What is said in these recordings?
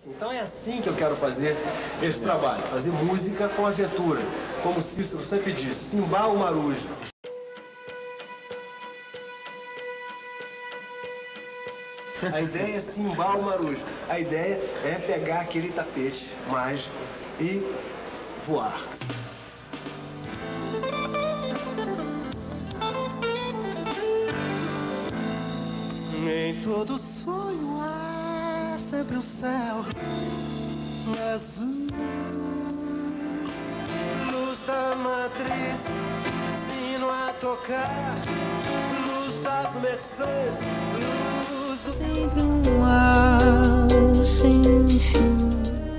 Então é assim que eu quero fazer esse trabalho, fazer música com aventura, como Cícero sempre disse, Simbal Marujo. A ideia é Simbal Marujo. A ideia é pegar aquele tapete mágico e voar. Em todo sonho há sempre um céu azul. Luz da matriz, sino a tocar. Luz das mercês, luz do... Sempre um ar sem fim.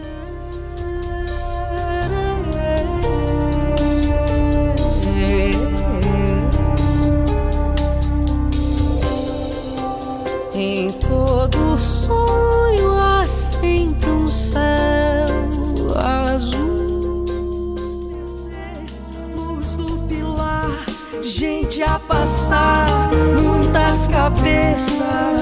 Em todo sonho há sempre um céu azul. Luz do pilar, gente a passar, muitas cabeças.